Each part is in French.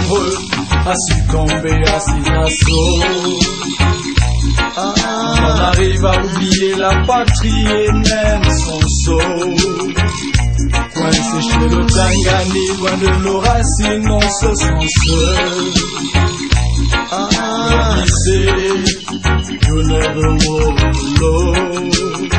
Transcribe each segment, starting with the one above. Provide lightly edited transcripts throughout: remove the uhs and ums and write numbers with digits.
nombreux à succomber à ces assauts. On arrive à oublier la patrie et même son sceau. Coincé chez le Tangani, loin de nos racines, on se sent seul. You never walk alone.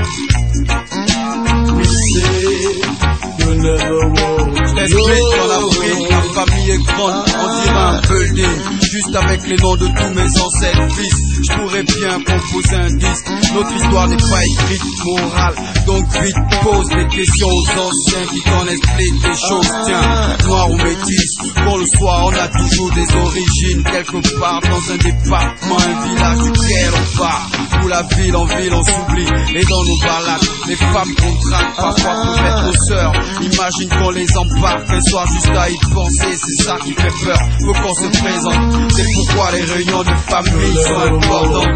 We say you never walk alone. L'esprit en Afrique, la famille est grande, on dirait un building. Juste avec les noms de tous mes ancêtres fils, je pourrais bien composer un disque. Notre histoire n'est pas écrite, morale. Donc vite pose des questions aux anciens qui t'en expliquent des choses. Tiens, noir ou métis, pour le soir on a toujours des origines. Quelque part dans un département, un village duquel on part. Où la ville en ville on s'oublie. Et dans nos balades, les femmes contractent parfois pour mettre nos sœurs. Imagine qu'on les embarque un soir juste à y penser. C'est ça qui fait peur, faut qu'on se présente. C'est pourquoi les réunions de famille sont importantes.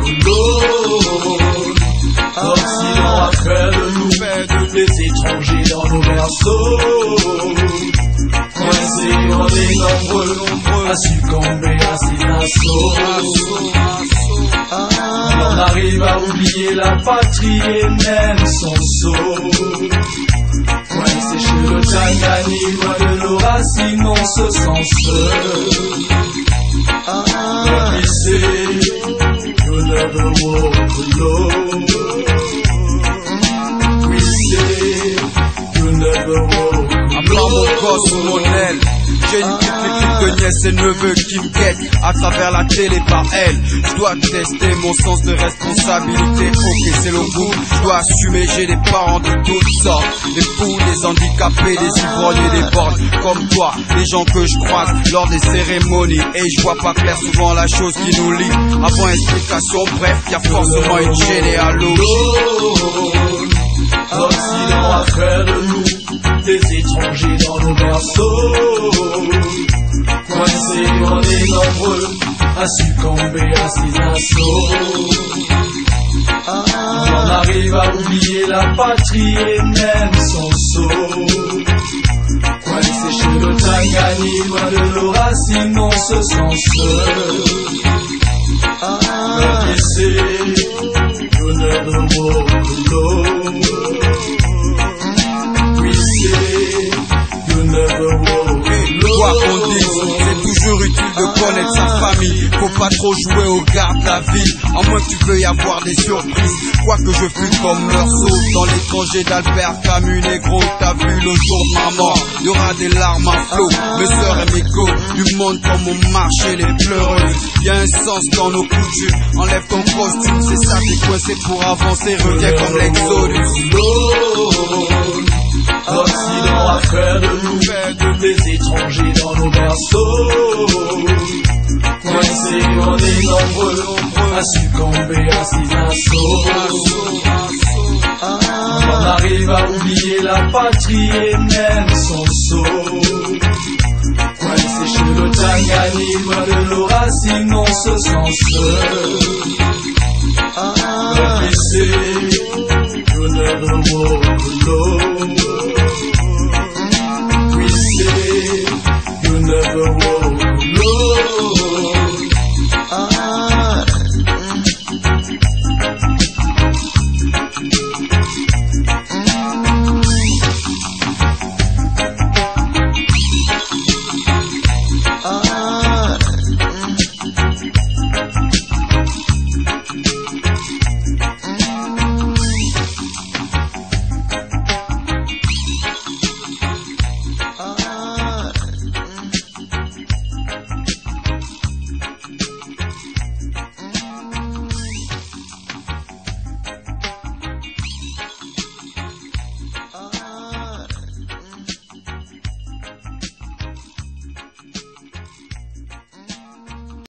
Occident a fait de nous des étrangers dans nos berceaux. Coincés, on est nombreux à succomber à ces assauts. On arrive à oublier la patrie et même son sceau. Coincés chez le Tangani, loin de nos racines, on se sent seul. We say you never walk alone. We say you never walk alone. Un blanc mon gosse ou mon aile. J'ai une petite de nièce et neveux qui me guettent à travers la télé par elle. Je dois tester mon sens de responsabilité. Ok, c'est le goût, je dois assumer. J'ai des parents de toutes sortes, des fous, des handicapés, des ivrognes et des bornes. Comme toi, les gens que je croise lors des cérémonies. Et je vois pas clair souvent la chose qui nous lie. Avant explication, bref, y'a forcément une généalogie. Occident a fait de nous des étrangers dans nos berceaux. Coincés, on est nombreux à succomber à ces assauts. On arrive à oublier la patrie et même son sceau. Coincés chez le Tangani, loin de nos racines, on se sent seul. We say you never walk alone. We say you never walk alone. Quoi qu'on dise, c'est toujours utile de connaître sa famille. Faut pas trop jouer au garde la ville, à moins que tu veuilles y avoir des surprises. Quoique je fus comme leur saut dans l'étranger d'Albert Camus. Négro, t'as vu le jour de ma mort, y'aura des larmes à flot. Mes sœurs et mes go, du monde comme on marchait les pleureuses. Y'a un sens dans nos coutumes, enlève ton costume, c'est ça t'es coincé pour avancer. Reviens comme l'Exodus. Occident a fait de nous des étrangers dans nos berceaux. Coincés, on est nombreux à succomber à ces assauts. On arrive à oublier la patrie et même son sceau. Coincés chez le Tangani, loin de nos racines, on se sent seul. We say you never walk alone.